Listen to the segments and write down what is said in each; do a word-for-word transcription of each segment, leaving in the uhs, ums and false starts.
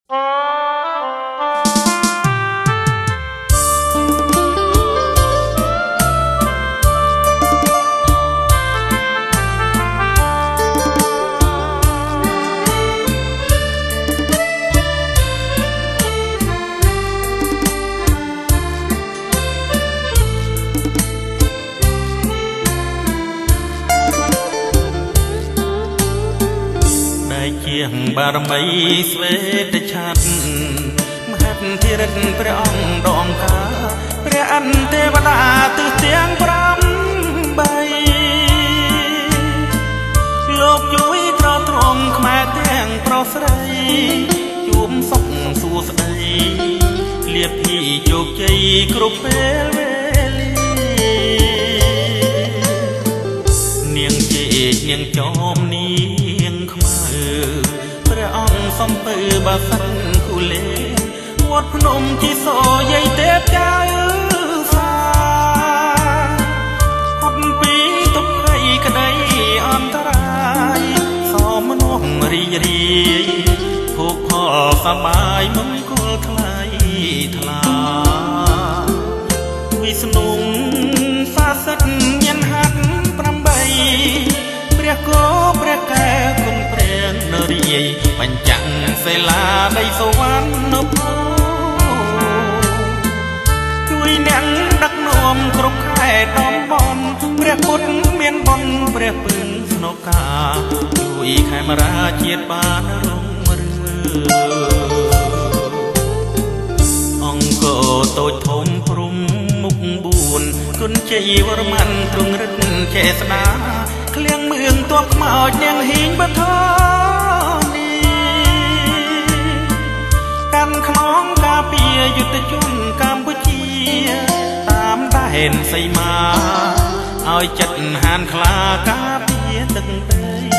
បារមីស្វេតឆាត់មហិទ្ធិរិទ្ធព្រះអង្គដងកាព្រះអន្តទេវតាទិសទាំងប្រាំបីលោកជួយត្រត្រង់ខ្មែរទាំងប្រុសស្រីជួបសុខសួស្តីលៀបពីជោគជ័យគ្រប់ពេលវេលានាងជេកនាងចោមនាងខ្មៅព្រះអង្គសំពើបាសិនគូលេវត្តភ្នំជីសូយាយទេពចៅសាហត់ពីទុក្ខៃក្តីអន្តរាយសមនោះរីករាយភោគផលសប្បាយមង្គលថ្លៃថ្លាវិស្ណុសាសិទ្ធមានហាត់ប្រាំបីព្រះគោព្រះកែគុណព្រះនរាយបញ្ចាំងសិលាដីសវណ្ណភូជួយអ្នកដឹកនាំគ្រប់ខេត្តតំបន់ព្រះពុទ្ធមានបុណ្យព្រះពឹងស្នុកាជួយខេមរាជាតិបានរុងរឿងអង្គតូចធំព្រំមុខបួនគុណជ័យវរ្ម័នទ្រង់រិទ្ធចេស្តាឃ្លៀងមឿងទ័ពខ្មោចនាងហ៊ីងបធនីកាន់ខ្នងការពារយុទ្ធជនកម្ពុជាតាមដែនសីមាឲ្យចិត្តហានខ្លាការពារទឹកដី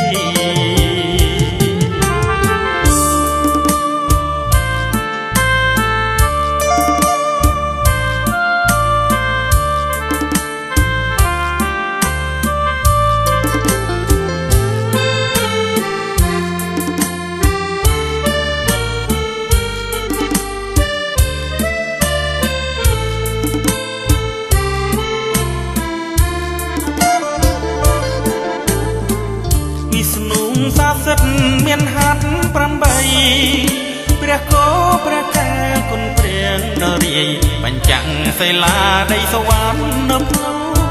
សាសិទ្ធមានហាត់ប្រាំបីព្រះគោព្រះកែគុណព្រះនរាយបញ្ចាំងសិលាដីសវណ្ណភូ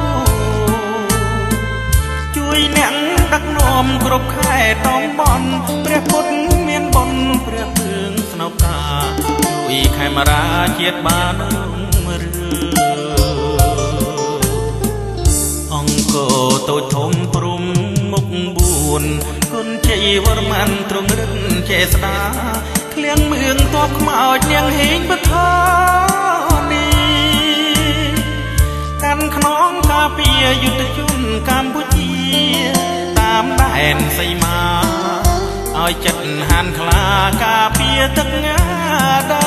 ជួយអ្នកដឹកនាំគ្រប់ខេត្តតំបន់ព្រះពុទ្ធមានបុណ្យព្រះពឹងស្នុកាជួយខេមរាជាតិបានរុងរឿងអង្គតូចធំព្រំមុខបួនគុណជ័យវរ្ម័នទ្រង់រិទ្ធចេស្តាឃ្លៀងមឿងទ័ពខ្មោចនាងហ៊ីងបធនីកាន់ខ្នងការពារយុទ្ធជនកម្ពុជាតាមដែនសីមាឲ្យចិត្តហានខ្លាការពារទឹកងាដី